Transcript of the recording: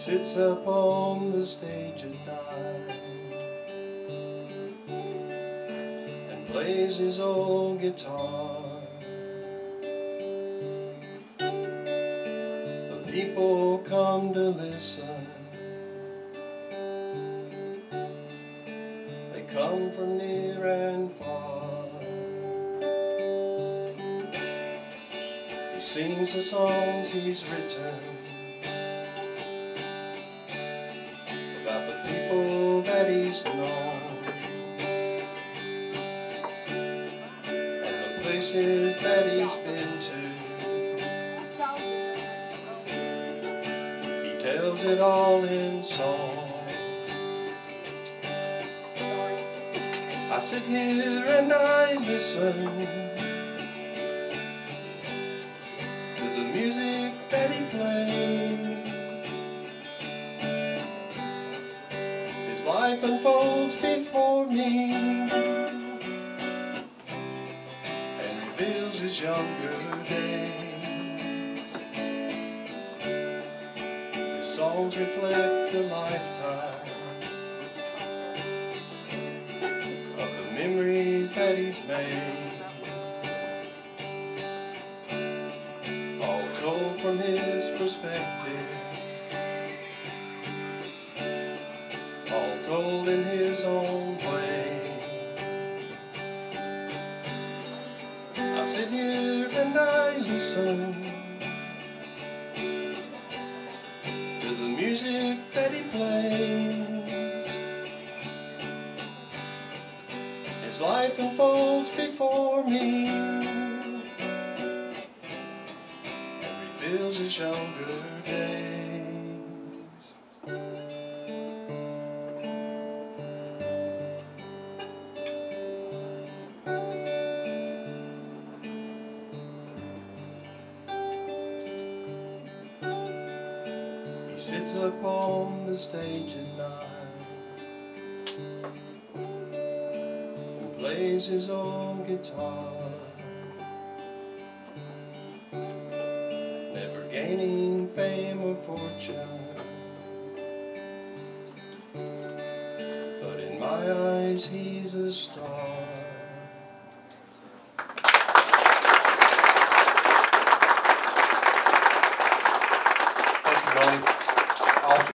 sits up on the stage at night and plays his old guitar. The people come to listen. They come from near and far. He sings the songs he's written about the people that he's known and the places that he's been to. He tells it all in song. I sit here and I listen to the music that he plays. His life unfolds before me and reveals his younger days. His songs reflect a lifetime of the memories that he's made, all told from his perspective, all told in his own way. I sit here and I listen to the music that he plays. His life unfolds before me and reveals his younger days. He sits up on the stage at night and plays his own guitar, never gaining fame or fortune, but in my eyes he's a star. Thank you, Molly.